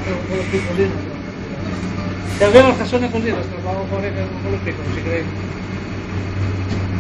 quello piccolino. Se aveva il cassone così, lo stavamo fuori con quello piccolo, si crede.